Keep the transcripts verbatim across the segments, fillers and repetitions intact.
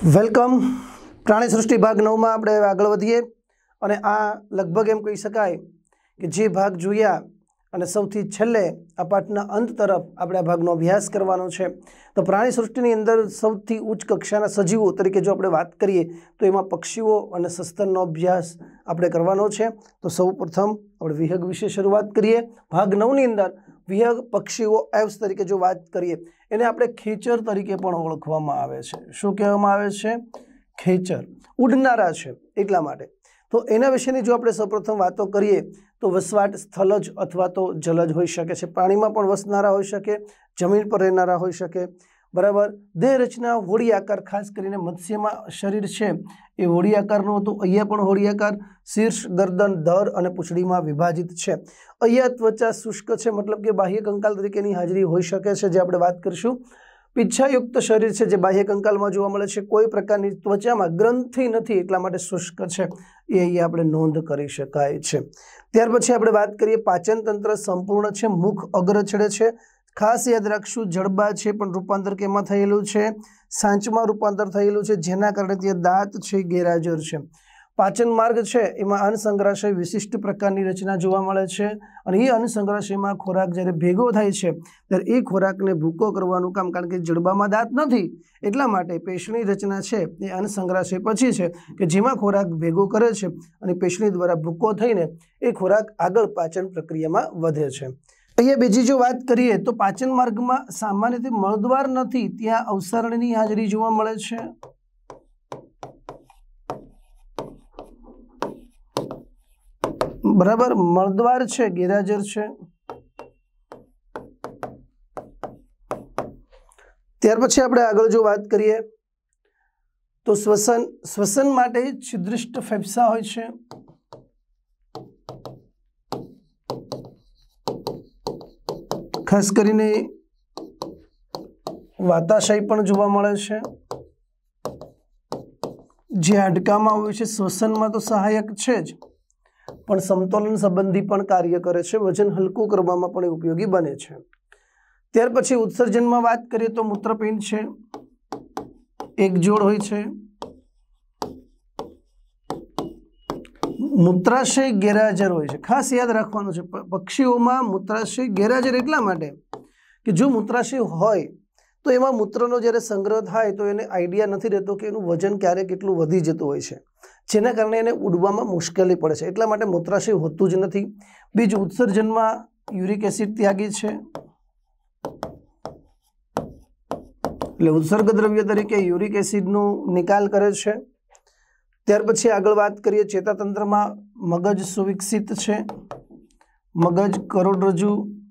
Welcome પ્રાણી સૃષ્ટિ ભાગ નવ માં આપણે આગળ વધીએ અને આ લગભગ એમ કહી શકાય કે જે ભાગ જોયા અને સૌથી છેલ્લે આ પાઠના અંત તરફ આપણે આ ભાગનો અભ્યાસ કરવાનો છે। તો પ્રાણી સૃષ્ટિની અંદર સૌથી ઉચ્ચ કક્ષાના સજીવો તરીકે જો આપણે વાત કરીએ તો એમાં પક્ષીઓ અને સસ્તનનો અભ્યાસ આપણે કરવાનો છે। તો સૌપ્રથમ આપણે વિહંગ વિશે શરૂઆત કરીએ। ભાગ નવ ની અંદર વિહંગ પક્ષીઓ એવ્સ તરીકે જો વાત કરીએ એને આપણે ખેચર તરીકે પણ ઓળખવામાં આવે છે। શું કહેવામાં આવે છે? ખેચર, ઉડનારા છે એટલા માટે। તો એના વિશેની જો આપણે સૌપ્રથમ વાતો કરીએ તો વસવાટ સ્થલજ અથવા તો જલજ હોઈ શકે છે। પાણીમાં પણ વસનારા હોઈ શકે, જમીન પર રહેનારા હોઈ શકે, બરાબર। દેહ રચના હોડી આકાર, ખાસ કરીને મત્સ્યમાં શરીર છે એ હોડી આકારનું હતું। અહીંયા પણ હોડી આકાર, શીર્ષ, ગરદન, ધર અને પૂંછડીમાં વિભાજિત છે। અહીંયા ત્વચા શુષ્ક છે, મતલબ કે બાહ્ય કંકાલ તરીકેની હાજરી હોઈ શકે છે, જે આપણે વાત કરીશું। પીછાયુક્ત શરીર છે જે બાહ્ય કંકાલમાં જોવા મળે છે। કોઈ પ્રકારની ત્વચામાં ગ્રંથિ નથી એટલા માટે શુષ્ક છે, એ અહીંયા આપણે નોંધ કરી શકાય છે। ત્યાર પછી આપણે વાત કરીએ પાચન તંત્ર સંપૂર્ણ છે, મુખ અગ્ર છેડે છે। ખાસ યાદ રાખશું જડબા છે પણ રૂપાંતર કેમાં થયેલું છે? સાંચમાં રૂપાંતર થયેલું છે, જેના કારણે ત્યાં દાંત છે ગેરહાજર છે। પાચન માર્ગ છે એમાં અન્નસંગ્રહાશય વિશિષ્ટ પ્રકારની રચના જોવા મળે છે અને એ અન્નસંગ્રહાશયમાં ખોરાક જ્યારે ભેગો થાય છે ત્યારે એ ખોરાકને ભૂકો કરવાનું કામ, કારણ કે જડબામાં દાંત નથી એટલા માટે પેશની રચના છે એ અન્નસંગ્રહાશય પછી છે કે જેમાં ખોરાક ભેગો કરે છે અને પેશની દ્વારા ભૂકો થઈને એ ખોરાક આગળ પાચન પ્રક્રિયામાં વધે છે। અહીંયા બીજી જો વાત કરીએ તો પાચન માર્ગમાં સામાન્ય રીતે મળદ્વાર નથી, ત્યાં અવસારણની હાજરી જોવા મળે છે। બરાબર, મળદ્વાર છે ગેરહાજર છે। ત્યાર પછી આપણે આગળ જો વાત કરીએ તો શ્વસન શ્વસન માટે છિદ્રિષ્ટ ફેફસા હોય છે। ખાસ કરીને વાતાશય પણ જોવા મળે છે, જે હાડકામાં હોય છે। શ્વસનમાં તો સહાયક છે જ, પણ સમતોલન સંબંધી પણ કાર્ય કરે છે, વજન હલકું કરવામાં પણ ઉપયોગી બને છે। ત્યાર પછી ઉત્સર્જનમાં વાત કરીએ તો મૂત્રપિંડ છે, એક જોડ હોય છે। મૂત્રાશય ગેરહાજર હોય છે, ખાસ યાદ રાખવાનું છે પક્ષીઓમાં મૂત્રાશય ગેરહાજર એટલા માટે કે જો મૂત્રાશય હોય તો એમાં મૂત્રનો જ્યારે સંગ્રહ થાય તો એને આઈડિયા નથી રહેતો કે એનું વજન ક્યારે કેટલું વધી જતું હોય છે, જેના કારણે એને ઉડવામાં મુશ્કેલી પડે છે, એટલા માટે મૂત્રાશય હોતું જ નથી। બીજું, ઉત્સર્જનમાં યુરિક એસિડ ત્યાગી છે, એટલે ઉત્સર્ગ દ્રવ્ય તરીકે યુરિક એસિડનો નિકાલ કરે છે। ત્યાર પછી આગળ વાત કરીએ ચેતાતંત્રમાં મગજ સુવિકસિત છે, મગજ કરોડરજ્જુ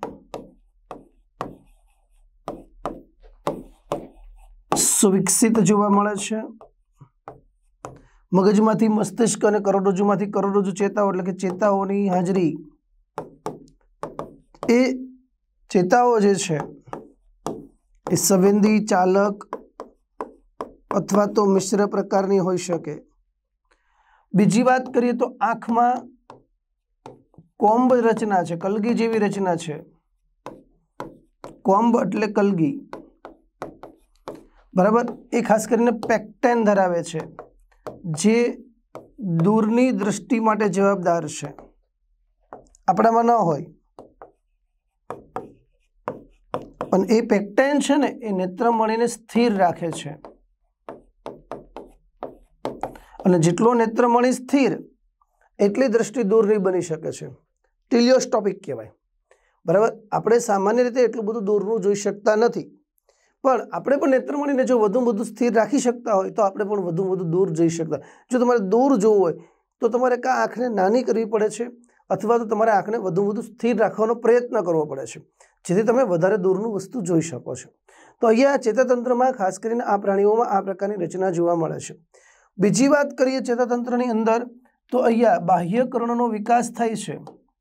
સુવિકસિત જોવા મળે છે। મગજમાંથી મસ્તિષ્ક અને કરોડરજ્જુમાંથી કરોડરજ્જુ ચેતાઓ એટલે કે ચેતાઓની હાજરી, એ ચેતાઓ જે છે એ સંવેદી, ચાલક અથવા તો મિશ્ર પ્રકારની હોઈ શકે। બીજી વાત કરીએ તો આંખમાં કોમ્બ રચના છે, કલગી જેવી રચના છે, કોમ્બ એટલે કલગી, બરાબર। એ ખાસ કરીને પેક્ટેન ધરાવે છે, જે દૂરની દૃષ્ટિ માટે જવાબદાર છે, આપણામાં ન હોય, પણ એ પેક્ટેન છે ને એ નેત્રમણીને સ્થિર રાખે છે, અને જેટલો નેત્રમણી સ્થિર એટલી દ્રષ્ટિ દૂર નહીં બની શકે છે, ટીલિયોસ્કોપિક કહેવાય, બરાબર। આપણે સામાન્ય રીતે એટલું બધું દૂરનું જોઈ શકતા નથી, પણ આપણે પણ નેત્રમણીને જો વધુ વધુ સ્થિર રાખી શકતા હોય તો આપણે પણ વધુ વધુ દૂર જઈ શકતા। જો તમારે દૂર જોવું હોય તો તમારે કાં આંખને નાની કરવી પડે છે અથવા તો તમારે આંખને વધુ વધુ સ્થિર રાખવાનો પ્રયત્ન કરવો પડે છે, જેથી તમે વધારે દૂરનું વસ્તુ જોઈ શકો છો। તો અહીંયા ચેતાતંત્રમાં ખાસ કરીને આ પ્રાણીઓમાં આ પ્રકારની રચના જોવા મળે છે। બીજી વાત કરીએ ચેતાતંત્રની અંદર તો અહીંયા બાહ્યકર્ણનો વિકાસ થાય છે।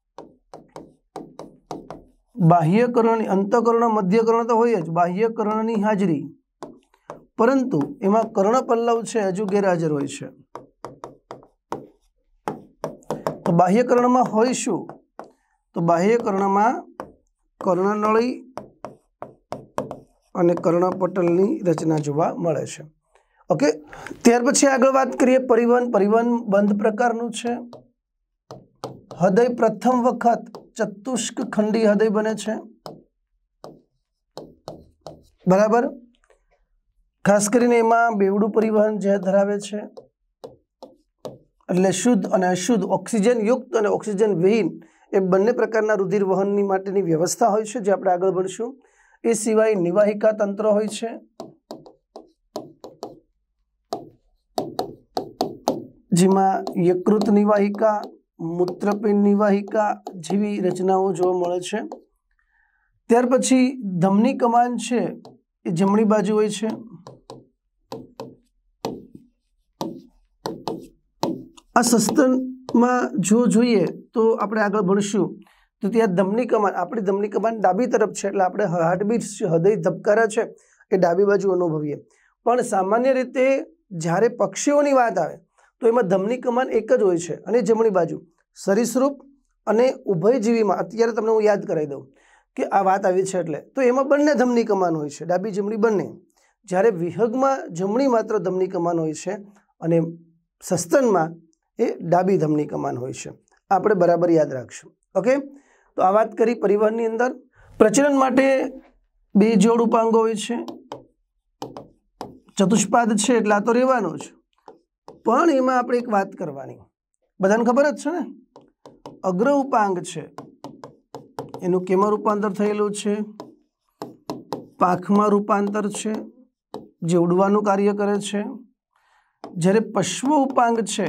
બાહ્યકર્ણની અંતઃકર્ણ, મધ્યકર્ણ તો હોય જ, બાહ્યકર્ણની હાજરી, પરંતુ એમાં કર્ણપલ્લવ છે હજુ ગેરહાજર હોય છે। તો બાહ્યકર્ણમાં હોય શું? તો બાહ્યકર્ણમાં કર્ણનળી અને કર્ણપટલની રચના જોવા મળે છે। ओके, त्यार पछी आगळ वात करीए परिवहन। परिवहन बंध प्रकारनुं छे। हृदय प्रथम वखत चतुष्क खंडी हृदय बने छे, बराबर। खास करीने एमां बेवडું परिवहन जे धरावे छे, એટલે શુદ્ધ અને અશુદ્ધ ઓક્સિજન યુક્ત અને ઓક્સિજન વિહીન એ બંને પ્રકારના રુધિર વહનની માટેની વ્યવસ્થા હોય છે, જે આપણે આગળ ભણશું। એ સિવાય નિવાહિકા તંત્ર હોય છે, જેમાં યકૃત નિવાહિકા, મૂત્રપિંડ નિવાહિકા જેવી રચનાઓ જોવા મળે છે। ત્યાર પછી ધમની કમાન છે એ જમણી બાજુ હોય છે। આ સસ્તનમાં જો જોઈએ તો આપણે આગળ ભણશું તો ત્યાં ધમની કમાન, આપણી ધમની કમાન ડાબી તરફ છે, એટલે આપણે હાર્ટબીટ હૃદય ધબકારા છે એ ડાબી બાજુ અનુભવીએ। પણ સામાન્ય રીતે જ્યારે પક્ષીઓની વાત આવે તો એમાં ધમની કમાન એક જ હોય છે અને જમણી બાજુ। સરીસૃપ અને ઉભયજીવીમાં અત્યારે તમને હું યાદ કરાવી દઉં કે આ વાત આવી છે એટલે તો એમાં બંને ધમની કમાન હોય છે, ડાબી જમણી બંને। જ્યારે વિહગમાં જમણી માત્ર ધમની કમાન હોય છે અને સસ્તનમાં એ ડાબી ધમની કમાન હોય છે। આપણે બરાબર યાદ રાખશું। ઓકે, તો આ વાત કરી પરિવહનની અંદર। પ્રજનન માટે બે જોડ ઉપાંગો હોય છે, ચતુષ્પાદ છે એટલે આ તો રહેવાનું જ, પણ એમાં આપણે એક વાત કરવાની, બધાને ખબર જ છે ને, અગ્ર ઉપાંગ છે એનું કેમાં રૂપાંતર થયેલું છે? પાંખમાં રૂપાંતર છે, જે ઉડવાનું કાર્ય કરે છે। જ્યારે પશ્વ ઉપાંગ છે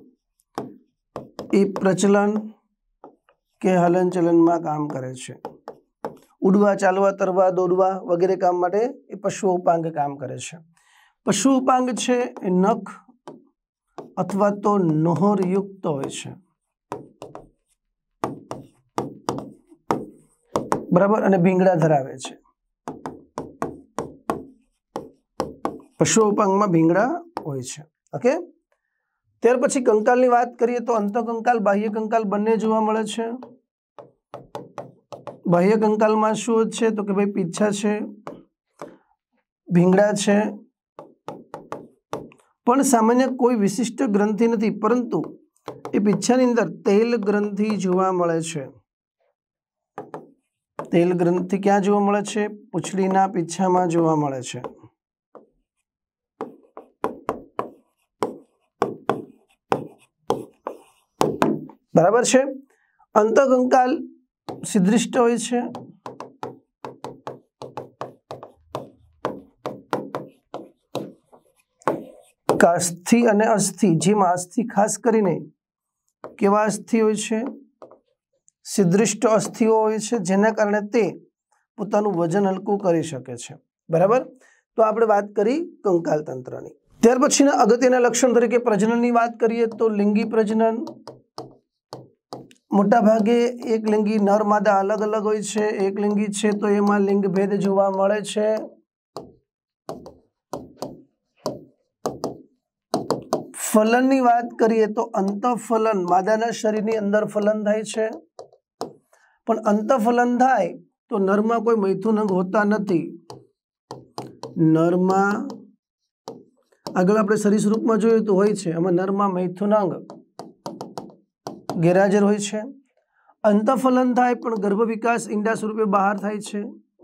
એ પ્રચલન કે હલનચલનમાં કામ કરે છે, ઉડવા, ચાલવા, તરવા, દોડવા વગેરે કામ માટે એ પશ્વ ઉપાંગ કામ કરે છે। પશુ ઉપાંગ છે એ નખ અથવા તો નોહર યુક્ત હોય છે, બરાબર, અને ભીંગડા ધરાવે છે। પશુ ઉપાંગમાં ભીંગડા હોય છે। ઓકે, ત્યાર પછી કંકાલની વાત કરીએ તો અંતઃકંકાલ, બાહ્ય કંકાલ બંને જોવા મળે છે। બાહ્ય કંકાલમાં શું છે તો કે ભાઈ પીંછા છે, ભીંગડા છે, પણ સામાન્ય કોઈ વિશિષ્ટ ગ્રંથિ નથી, પરંતુ એ પીંછાની અંદર તેલ ગ્રંથિ જોવા મળે છે। તેલ ગ્રંથિ ક્યાં જોવા મળે છે? પૂંછડીના પીંછામાં જોવા મળે છે। બરાબર છે। અંતઃકંકાલ સિદ્ધિષ્ટ હોય છે, કાસ્થિ અને અસ્થિ, જેમાં અસ્થિ ખાસ કરીને કેવા અસ્થિ હોય છે? સિદ્ધિષ્ટ અસ્થિઓ હોય છે, જેના કારણે તે પોતાનું વજન હલકું કરી શકે છે। બરાબર, તો આપણે વાત કરી કંકાલ તંત્રની। ત્યાર પછીના અગત્યના લક્ષણ તરીકે પ્રજનનની વાત કરીએ તો લિંગી પ્રજનન। મોટા ભાગે એક લિંગી નર માદા અલગ અલગ હોય છે, એક લિંગી છે તો એમાં લિંગ ભેદ જોવા મળે છે। ફલનની વાત કરીએ તો અંતઃફલન, માદાના શરીરની અંદર ફલન થાય છે, પણ અંતઃફલન થાય તો નરમાં કોઈ મૈથુન અંગ હોતા નથી। નરમાં આગળ આપણે સરીસૃપમાં જોયું તો હોય છે, આમાં નરમાં મૈથુન અંગ ગેરહાજર હોય છે। અંતઃફલન થાય પણ ગર્ભ વિકાસ ઈંડા સ્વરૂપે બહાર થાય છે।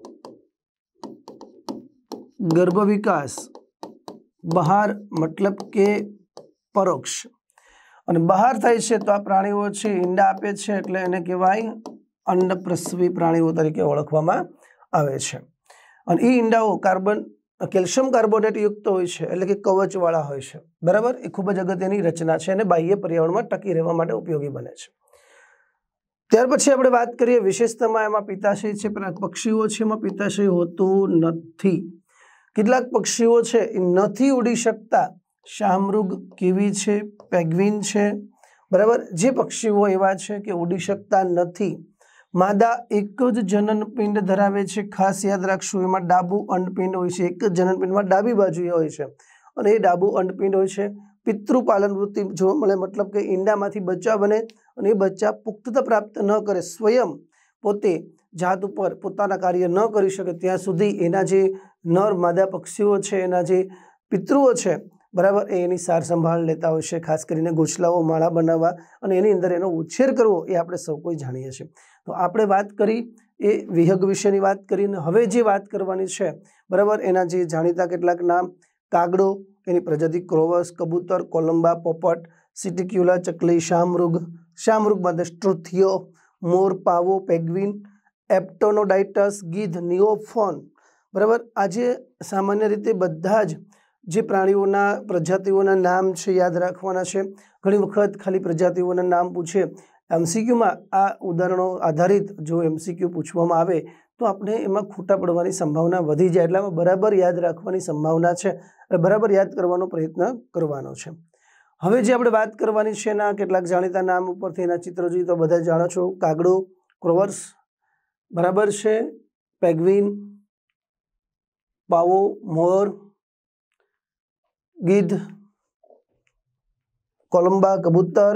ગર્ભ વિકાસ બહાર મતલબ કે પરોક્ષ, અને બહાર થાય છે તો આ પ્રાણીઓ છે ઈંડા આપે છે, એટલે એને કહેવાય અંડપ્રસવી પ્રાણીઓ તરીકે ઓળખવામાં આવે છે। અને એ ઈંડાઓ કાર્બન કેલ્શિયમ કાર્બોનેટ યુક્ત હોય છે, એટલે કે કવચવાળા હોય છે। બરાબર, એ ખૂબ જ અગત્યની રચના છે અને બાહ્ય પર્યાવરણમાં ટકી રહેવા માટે ઉપયોગી બને છે। ત્યાર પછી આપણે વાત કરીએ વિશેષતામાં, એમાં પિત્તાશય છે, પક્ષીઓ છે એમાં પિત્તાશય હોતું નથી। કેટલાક પક્ષીઓ છે એ નથી ઉડી શકતા, શાહમૃગ, કીવી છે, પેંગ્વિન છે, બરાબર, જે પક્ષીઓ એવા છે કે ઉડી શકતા નથી। માદા એક જ જનનપિંડ ધરાવે છે, ખાસ યાદ રાખશું, એમાં ડાબું અંડપિંડ હોય છે, એક જ જનનપિંડમાં ડાબી બાજુએ હોય છે અને એ ડાબું અંડપિંડ હોય છે। પિતૃપાલન વૃત્તિ જોવા મળે, મતલબ કે ઈંડામાંથી બચ્ચા બને અને એ બચ્ચા પુખ્તતા પ્રાપ્ત ન કરે, સ્વયં પોતે જાત ઉપર પોતાના કાર્ય ન કરી શકે ત્યાં સુધી એના જે નર માદા પક્ષીઓ છે, એના જે પિતૃઓ છે બરાબર એ એની સાર સંભાળ લેતા હોય છે, ખાસ કરીને ગોછલાઓ માળા બનાવવા અને એની અંદર એનો ઉછેર કરવો એ આપણે સૌ કોઈ જાણીએ છીએ. તો આપણે વાત કરી એ વિહંગ વિશેની વાત કરીને હવે જે વાત કરવાની છે બરાબર એના જે જાણીતા કેટલાક નામ: કાગડો, એની પ્રજાતિ ક્રોવસ, કબૂતર, કોલંબા, પોપટ, સિટિક્યુલા, ચકલી, શામૃગ, શામૃગમાં સ્ટ્રુથિયો, મોર, પાવો, પેગ્વિન, એપ્ટોનોડાઇટસ, ગીધ, નિઓફોન. બરાબર, આજે સામાન્ય રીતે બધા જ જે પ્રાણીઓના પ્રજાતિઓના નામ છે યાદ રાખવાના છે. ઘણી વખત ખાલી પ્રજાતિઓના નામ પૂછે એમસીક્યુમાં, આ ઉદાહરણો આધારિત જો એમસીક્યુ પૂછવામાં આવે તો આપણે એમાં ખોટા પડવાની સંભાવના વધી જાય, એટલામાં બરાબર યાદ રાખવાની સંભાવના છે અને બરાબર યાદ કરવાનો પ્રયત્ન કરવાનો છે. હવે જે આપણે વાત કરવાની છે એના કેટલાક જાણીતા નામ ઉપરથી એના ચિત્રો જોઈએ તો બધા જાણો છો: કાગડો, ક્રોવર્સ, બરાબર છે, પેગ્વિન, પાવો, મોર, ગીધ, કોલંબા, કબૂતર,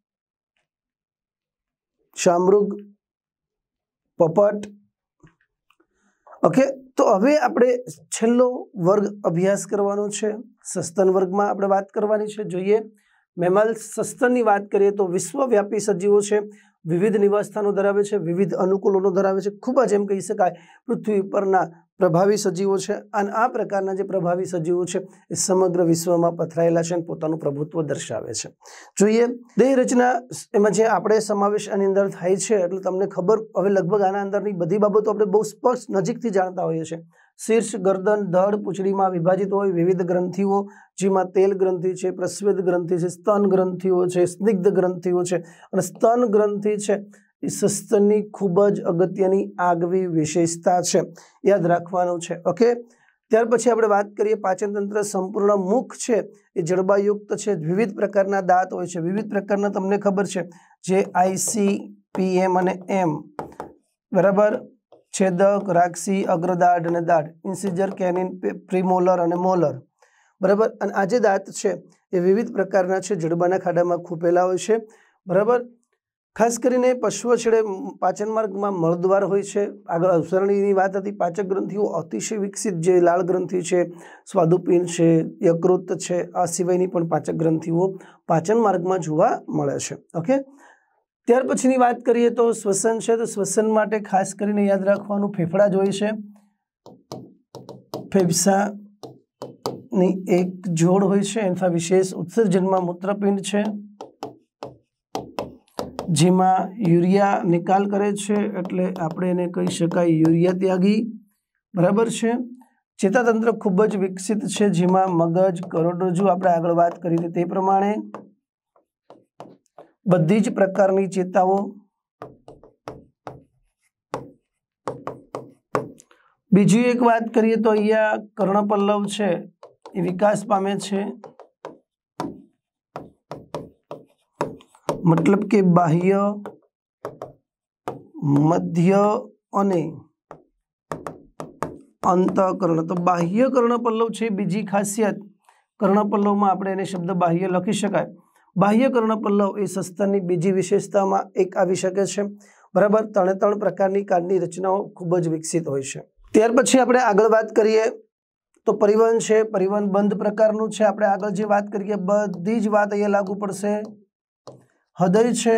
શામૃગ, પોપટ. ઓકે, તો હવે આપણે છેલ્લો વર્ગ અભ્યાસ કરવાનો છે, સસ્તન વર્ગમાં આપણે વાત કરવાની છે. જોઈએ મેમલ્સ. સસ્તનની વાત કરીએ તો વિશ્વવ્યાપી સજીવો છે, વિવિધ નિવાસસ્થાનો ધરાવે છે, વિવિધ અનુકૂલોનો ધરાવે છે, ખૂબ જ એમ કહી શકાય પૃથ્વી પરના પ્રભાવી સજીવો છે. અને આ પ્રકારના જે પ્રભાવી સજીવો છે એ સમગ્ર વિશ્વમાં પથરાયેલા છે અને પોતાનું પ્રભુત્વ દર્શાવે છે. જોઈએ દેહ રચના, એમાં જે આપણે સમાવેશ આની અંદર થાય છે એટલે તમને ખબર હવે લગભગ આના અંદરની બધી બાબતો આપણે બહુ સ્પષ્ટ નજીકથી જાણતા હોઈએ છીએ. શીર્ષ, ગરદન, ધડ, પૂંછડીમાં વિભાજિત હોય વિવિધ ગ્રંથિઓ, જેમાં તેલ ગ્રંથિ છે, પ્રસ્વેદ ગ્રંથિ છે, સ્તન ગ્રંથિઓ છે, સ્નિગ્ધ ગ્રંથિઓ છે. અને સ્તન ગ્રંથિ છે એ સસ્તનની ખૂબ જ અગત્યની આગવી વિશેષતા છે, યાદ રાખવાનું છે. ઓકે, ત્યાર પછી આપણે વાત કરીએ પાચન તંત્ર. સંપૂર્ણ મુખ છે એ જડબાયુક્ત છે, વિવિધ પ્રકારના દાંત હોય છે, વિવિધ પ્રકારના તમને ખબર છે જે આઈસી, પીએમ અને એમ, બરાબર, છેદક, રાક્ષી, અગ્રદાઢ અને દાઢ, ઇન્સિજર, કેનિન, પ્રીમોલર અને મોલર. બરાબર, અને આ જે દાંત છે એ વિવિધ પ્રકારના છે, જડબાના ખાડામાં ખૂપેલા હોય છે. બરાબર, ખાસ કરીને પશુઓ છેડે પાચન માર્ગમાં મળદ્વાર હોય છે. આગળ અવસરણીની વાત હતી. પાચક ગ્રંથિઓ અતિશય વિકસિત, જે લાળ ગ્રંથિ છે, સ્વાદુપિંડ છે, યકૃત છે, આ સિવાયની પણ પાચક ગ્રંથિઓ પાચન માર્ગમાં જોવા મળે છે. ઓકે, ત્યાર પછીની વાત કરીએ તો શ્વસન છે. તો શ્વસન માટે ખાસ કરીને યાદ રાખવાનું ફેફડા જ હોય છે. ફેફસાની એક જોડ હોય છે, એના વિશેષ ઉત્સર્જનમાં મૂત્રપિંડ છે જેમાં યુરિયા નિકાલ કરે છે, એટલે આપણે એને કહી શકાય યુરિયા ત્યાગી. બરાબર છે. ચેતાતંત્ર ખૂબ જ વિકસિત છે, જેમાં મગજ, કરોડરજ્જુ, આપણે આગળ વાત કરી હતી તે પ્રમાણે બધી જ પ્રકારની ચેતાઓ. બીજી એક વાત કરીએ તો અહીંયા કર્ણપલ્લવ છે એ વિકાસ પામે છે, મતલબ કે બાહ્ય, મધ્ય અને અંતઃકર્ણ. તો બાહ્ય કર્ણપલ્લવ છે બીજી ખાસિયત. કર્ણપલ્લવમાં આપણે એને શબ્દ બાહ્ય લખી શકાય. બાહ્ય કર્ણપલ્લવ એ સસ્તનની બીજી વિશેષતામાં એક આવી શકે છે. બરાબર, ત્રણે ત્રણ પ્રકારની કાનની રચનાઓ ખૂબ જ વિકસિત હોય છે. ત્યાર પછી આપણે આગળ વાત કરીએ તો પરિવહન છે. પરિવહન બંધ પ્રકારનું છે. આપણે આગળ જે વાત કરીએ બધી જ વાત અહીંયા લાગુ પડશે. હૃદય છે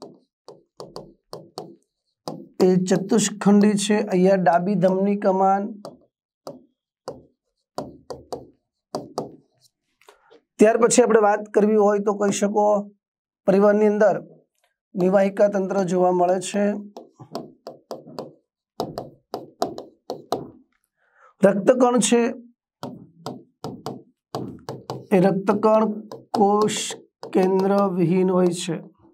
એ ચતુષ્ખંડી છે, અહીંયા ડાબી ધમની કમાન. ત્યાર પછી આપણે વાત કરવી હોય તો કહી શકો પરિવહનની અંદર નિવાહિકા તંત્ર જોવા મળે છે. રક્તકણ છે એ રક્તકણ કોષ કેન્દ્ર વિહીન હોય છે.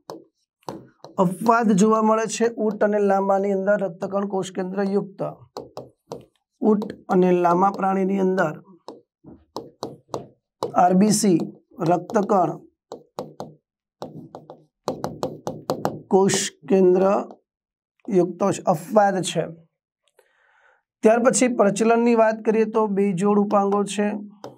અપવાદ જોવા મળે છે ઊંટ અને લામાની અંદર રક્તકણ કોષ કેન્દ્ર યુક્ત. ઊંટ અને લામા પ્રાણીની અંદર આરબીસી રક્તકણ કોષ કેન્દ્ર યુક્ત અપવાદ છે. ત્યાર પછી પ્રચલનની વાત કરીએ તો બે જોડ ઉપાંગો છે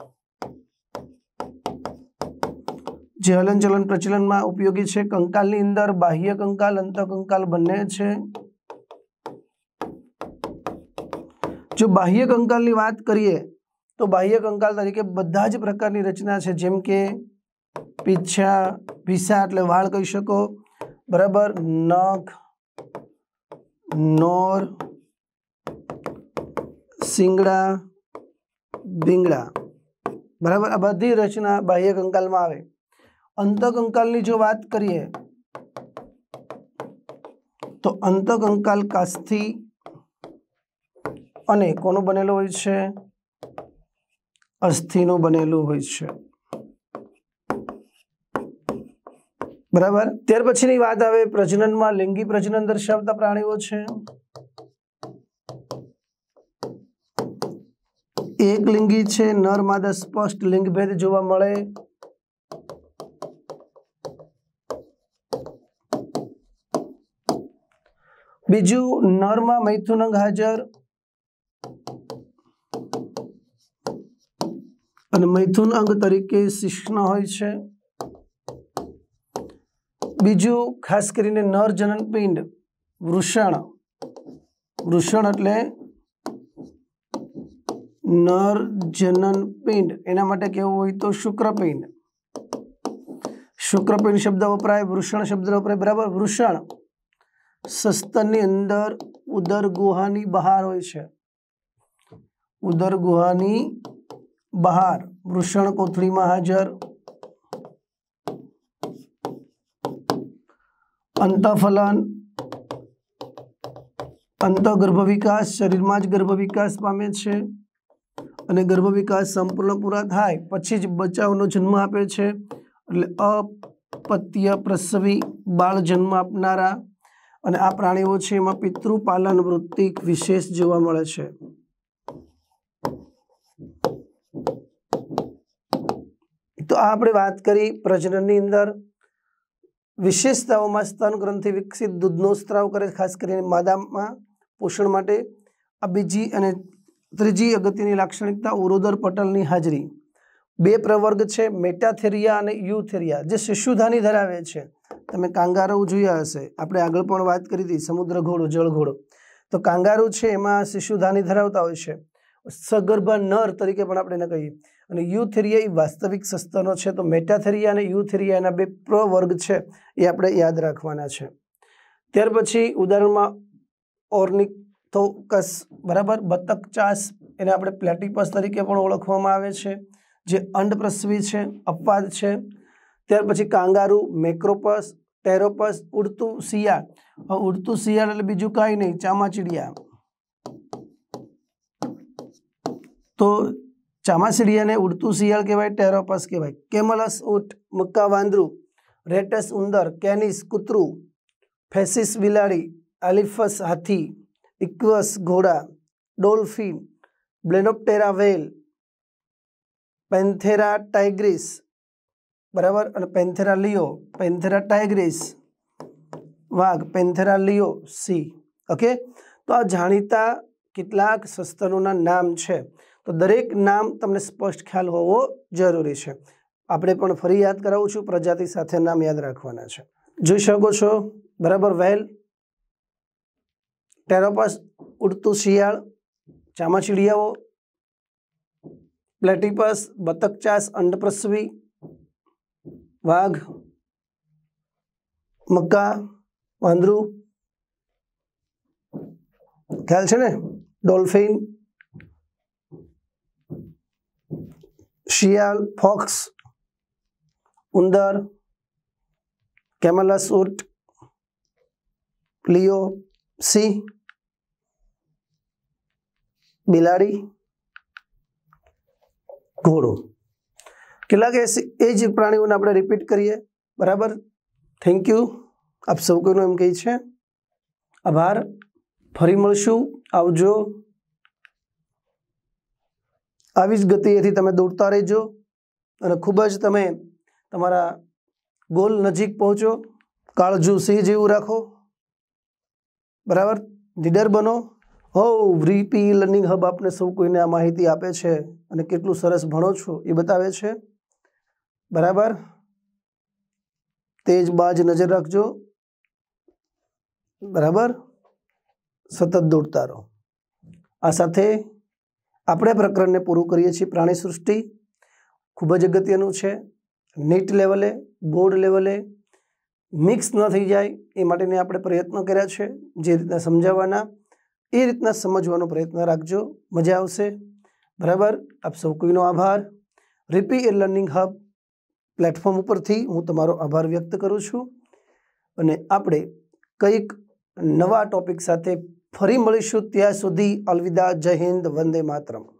જે હલનચલન પ્રચલનમાં ઉપયોગી છે. કંકાલની અંદર બાહ્ય કંકાલ, અંતઃકંકાલ બંને છે. જો બાહ્ય કંકાલની વાત કરીએ तो बाह्य कंकाल तरीके बधा ज प्रकारनी रचना है, जेम के पीछा पीछा एटले वाळ कही शको, बराबर, नख, नोर, सींगड़ा, बींगड़ा, बराबर। आ बधी रचना बाह्य कंकाल में आवे। अंतकंकाल की जो बात करिए तो अंतकंकाल कास्थी अने कोनु बनेलो होय छे? अस्थિનું बनेલું હોય છે, बराबर। ત્યાર પછીની વાત આવે પ્રજનનમાં લિંગી પ્રજનન દર્શાવતા પ્રાણીઓ છે। એક લિંગી છે, નર માદા સ્પષ્ટ લિંગભેદ જોવા મળે। બીજું, નરમાં મૈથુન અંગ હાજર અને મૈથુન અંગ તરીકે શિશ્ન હોય છે। બીજું, ખાસ કરીને નર જનનપિંડ વૃષણ, વૃષણ એટલે નર જનનપિંડ, એના માટે કેવું હોય તો શુક્રપિંડ, શુક્રપિંડ શબ્દ વપરાય, વૃષણ શબ્દ વપરાય, બરાબર। વૃષણ સસ્તનની અંદર ઉદર ગુહાની બહાર હોય છે, ઉદર ગુહાની બહાર વૃષણ કોથળીમાં હાજર। अंतःफलन, अंतःगर्भ विकास शरीर में ज गर्भ विकास पामे छे अने गर्भ विकास संपूर्ण पूरा थाय पछी ज बच्चाओनो जन्म आपे छे, एटले अपत्य प्रसवी बाळ जन्म आपनारा। अने आ प्राणीओ छे एमां पितृपालन वृत्ति विशेष जोवा मळे छे। तो आ आपणे वात करी प्रजनननी अंदर विशेषताओं में स्तन ग्रंथि विकसित दूधनो स्त्राव करे, खास करीने मादामां पोषण माटे। आ बीजी अने त्रीजी अगत्यनी लाक्षणिकता उरोदर पटलनी हाजरी। बे प्रवर्ग छे, मेटाथेरिया अने यूथेरिया, जे शिशुधानी धरावे छे। तमे कांगारू जोया हशे, आपणे आगळ पण वात करी हती समुद्र घोड़ो, जळ घोड़ो। तो कांगारू छे एमां शिशुधानी धरावता होय छे, सगर्भा नर तरीके पण आपणे एने कहीए। અને યુથેરિયા એ વાસ્તવિક સસ્તનો છે। તો મેટાથેરિયા અને યુથેરિયા એના બે પ્રવર્ગ છે, એ આપણે યાદ રાખવાના છે। ત્યાર પછી ઉદાહરણમાં ઓર્નિથોકસ, બરાબર, બતક ચાસ, એને આપણે પ્લેટિપસ તરીકે પણ ઓળખવામાં આવે છે, જે અંડપ્રસવી છે, અપવાદ છે। ત્યાર પછી કાંગારૂ, મેક્રોપસ, ટેરોપસ, ઉડતું શિયાળ। ઉડતું શિયાળ એટલે બીજું કાંઈ નહીં, ચામાચીડિયા। તો चामाचीडिया ने उड़तू शियाळ कहेवाय, टेरोपस कहेवाय। केमलस ऊंट, मक्का वांदरू, रेटस उंदर, कैनिस कुतरू, फेसिस बिलाड़ी, एलिफस हाथी, इक्वस घोड़ा, dolphin, Balaenoptera whale, Panthera tigris, बराबर, और पेंथेरा लियो, पेंथेरा टाइग्रिस वाघ, पेंथेरा लियो सी। ओके, तो आ जाणीता केटलाक सस्तनोना नाम छे। तो दरेक नाम तमने स्पष्ट ख्याल होवो जरूरी है। आपणे पण फरी याद करावुं छुं, प्रजाति साथे नाम याद राखवाना छे। जोई शको छो, बराबर, व्हेल, टेरोपस उड़तू शियाळ, चामाचीडियाओ, प्लेटिपस बतकचास अंडप्रसवी, वाघ, मक्का वांदरू, ख्याल छे ने, डोल्फिन, शियाल, फॉक्स, उंदर, कैमलस ऊंट, लियो सिंह, बिलाड़ी, घोड़ो। કેટલાક એ જ પ્રાણીઓને આપણે રિપીટ કરીએ, બરાબર। થેન્ક યુ, આપ સૌ કોઈનો એમ કહી છે આભાર। ફરી મળશું, આવજો। આવી જ ગતિએથી તમે દોડતા રહેજો અને ખૂબ જ તમે તમારા ગોલ નજીક પહોંચો। કાળજુ સિંહ જેવું રાખો, બરાબર, નીડર બનો। હો વીપી લર્નિંગ હબ આપને સૌ કોઈને આ માહિતી આપે છે અને કેટલું સરસ ભણો છો એ બતાવે છે, બરાબર। તેજ બાજ નજર રાખજો, બરાબર, સતત દોડતા રહો। આ સાથે આપણે પ્રકરણને પૂરું કરીએ છીએ. પ્રાણી સૃષ્ટિ ખૂબ જ અગત્યનું છે. નીટ લેવલે, બોર્ડ લેવલે મિક્સ ન થઈ જાય એ માટેને આપણે પ્રયત્નો કર્યા છે. જે રીતના સમજાવવાના એ રીતના સમજવાનો પ્રયત્ન રાખજો, મજા આવશે. બરાબર. આપ સૌ કોઈનો આભાર. રીપી એ લર્નિંગ હબ પ્લેટફોર્મ ઉપરથી હું તમારો આભાર વ્યક્ત કરું છું અને આપણે કંઈક નવા ટોપિક સાથે ફરી મળીશું. ત્યાં સુધી અલવિદા. જય હિન્દ. વંદે માતરમ.